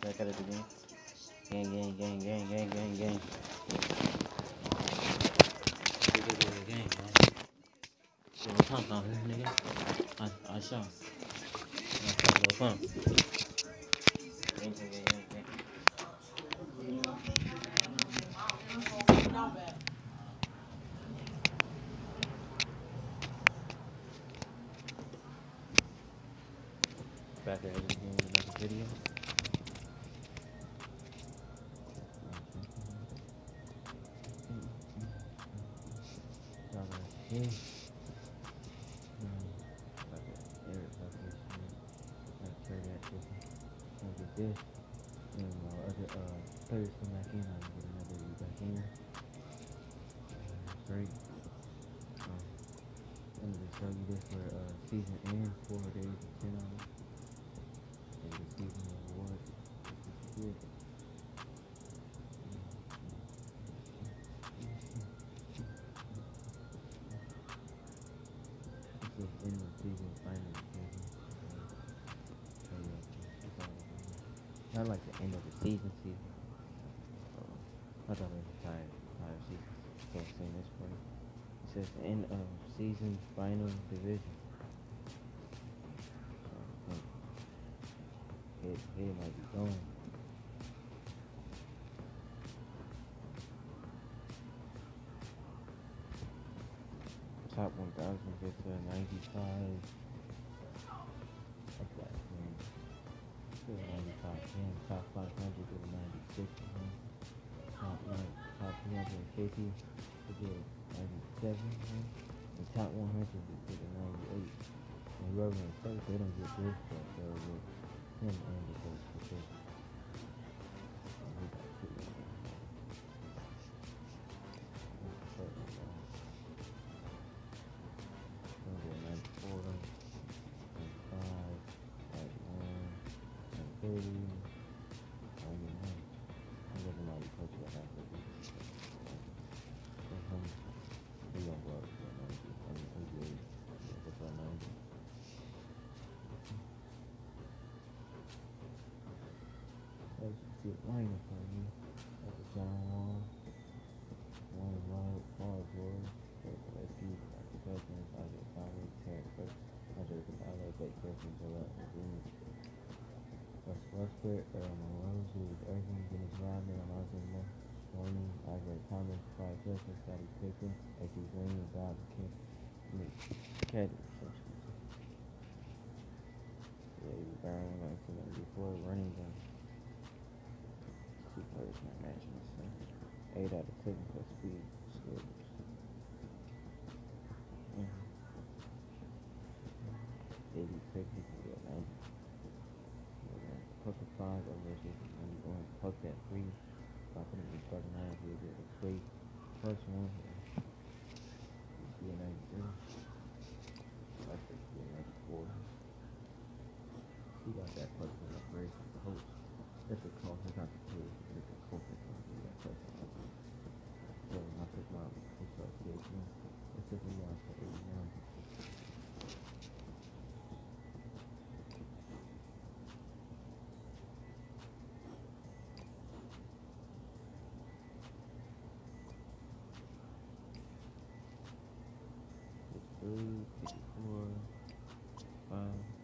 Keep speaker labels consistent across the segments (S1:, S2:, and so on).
S1: Back at it again. Gang. Gang, man. Shit, what pump out here, nigga? I shot. Little pump. Gang. Back at it again with another video. This and other players come back in, I'll get another week back in. Great. I'm gonna show you this for season end, 4 days of 10 hours. And the season award. Good. This is end of season final season. So yeah, that's all I'm doing. Not like the end of the season. I thought it was entire season. Can't say this part. It says the end of season final division. It might be going. Top 1,000 gets to 95. That's like, man. To 95, man. Top 500 to 96. Man. Top 250 to get 97. Man. The top 100 to get 98. And whoever in first, they don't get this, but they'll get him and the coach for sure. Line in front of me. That's a John Wall. One right, Paul George. Rescue, Dr. Cousins, Isaac Fowler, Terrence Burks, Andre Iguodala, Blake Griffin, Joel Embiid, Russ Westbrook, Earl Monroe, Julius Erving, Dennis Rodman, Alonzo Mourning, Isaiah Thomas, Clyde Drexler, Scottie Pippen, A.C. Green, Bob Caddy. Yeah, Brown, 1994, running back. Two players not matching the same. 8 out of 10 plus speed. Skills. 86, you can get 90. Puck at 5, over here, when you going puck at 3, popping it with 39, you'll get a straight first one. You see a 93. I think you see a 94. He got that puck from the break with the host. That's a call, he got the play. It's a coach that's going to do that puck. So I took my coach up to 18. It took me out to 89. It's 3, 54, 5.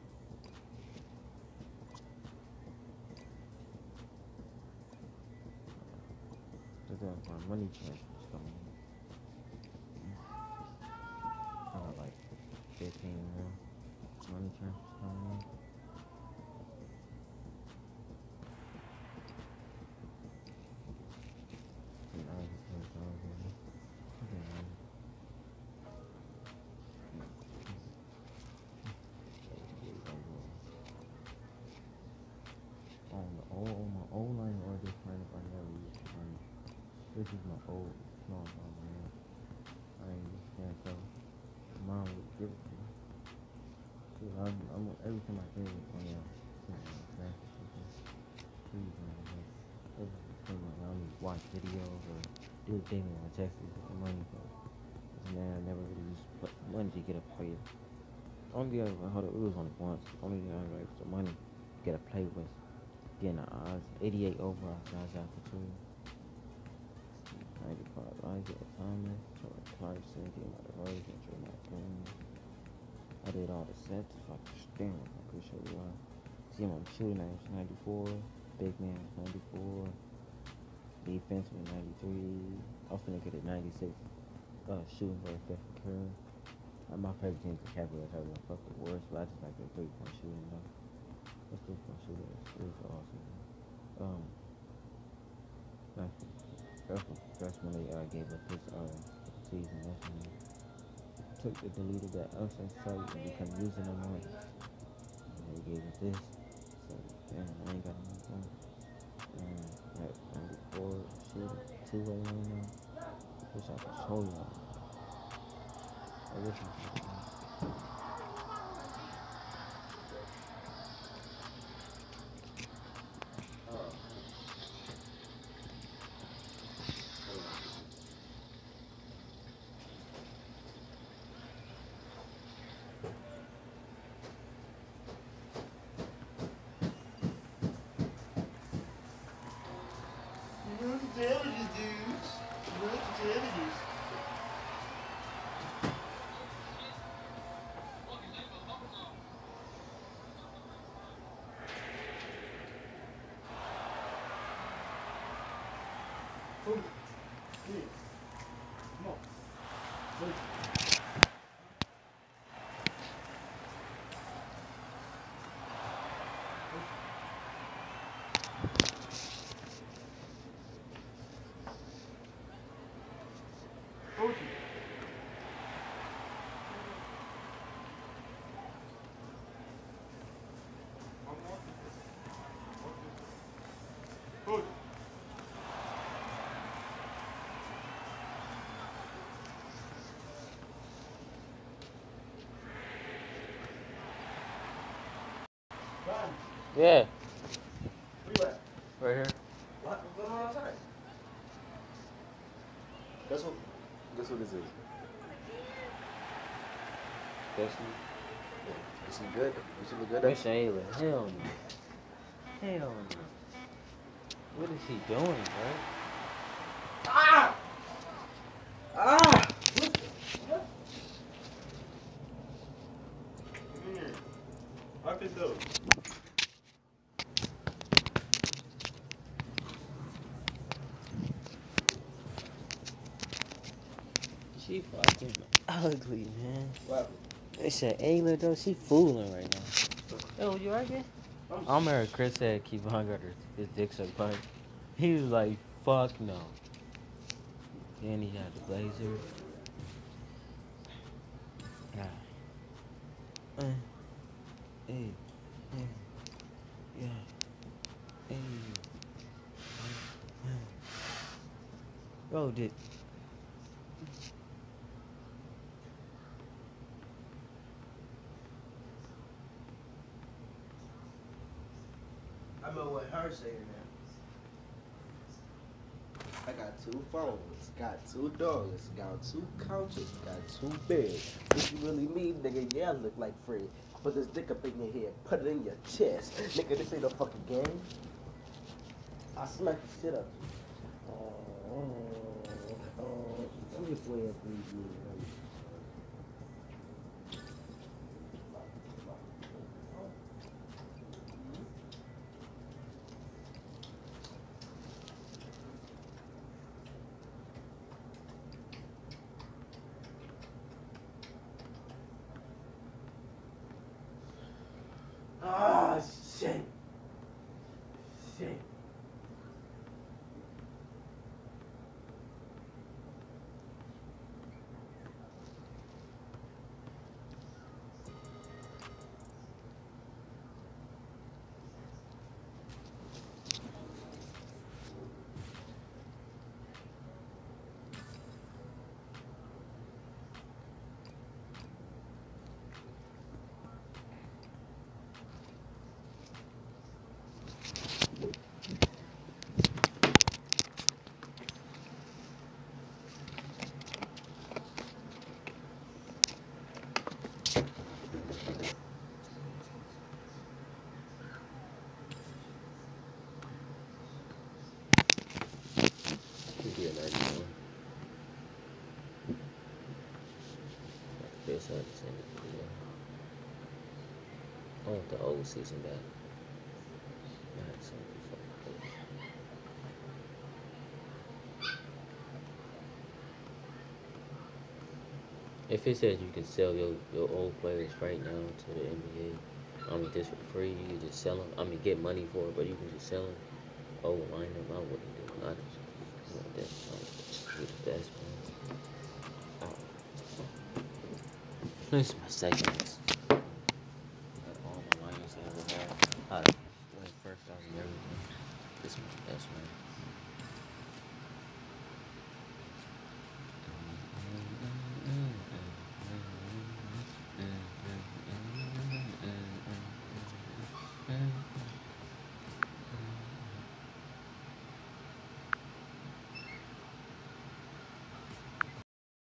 S1: My money transfers coming in. I got like 15 mil money transfers coming in. On my old line or this line if I never use the money. This is my old small ball, man. I ain't understand, so mom would give it to me. So I'm every time I give it to me, please, man. Every time I watch videos or do a thing on my taxes with the money, but man, I never really used money to get a player. Only thing it was only once. Only thing I got the money to get a play with. Getting the odds. 88 overall. Josh Allen too. 95 Isaiah Thomas. Jordan Clarkson. DeMar DeRozan. Jordan Green. I did all the sets. If I could stand, I'm pretty sure why. See him on shooting names 94. Big man 94. Defense with 93. I'm finna get a 96. Shooting for Stephen Curry. My favorite team is the Cavaliers. I don't fuck the worst, but I just like their 3-point shooting though. Their 3-point shooting is awesome. That's when they gave up this season. That's when they deleted that outside site and we couldn't use it no more. And they gave us this. So damn, I ain't got anything. At 94 shooting 2-way right now. Wish I could show y'all. I wish I could. Yeah.
S2: Where you at?
S1: Right here.
S2: What's going on outside? Guess who this is?
S1: That's
S2: Yeah. Is he good? Is he look good?
S1: Miss Ayla. Hell no. Hell no. What is he doing, bro?
S2: Ah! Ah! What? Come here. Lock this door.
S1: She fucking ugly, man.
S2: What?
S1: They said Ayla though, she fooling right now. Yo, you right there? I remember Chris said Kevon got his dick sucked by. He was like, fuck no. Then he had the Blazers. Nah. Hey. Yeah. Hey. Bro, did.
S2: I know what her saying now. I got 2 phones, got 2 dollars, got 2 couches, got 2 beds. What you really mean, nigga? Yeah, I look like Fred. Put this dick up in your head, put it in your chest. Nigga, this ain't no fucking game. I smack the shit up. I'm just waiting for you. Ah, shit. Shit.
S3: So I just ended the video. I want the old season back. I had some fucking cool. If it says you can sell your old players right now to the NBA, I mean, just for free, you can just sell them. I mean, get money for it, but you can just sell them. Oh, line them. I wouldn't do it. I just want that. I would the best one. Oh. This is my second. All my lines I ever had. I went first out of everything. This is my best one.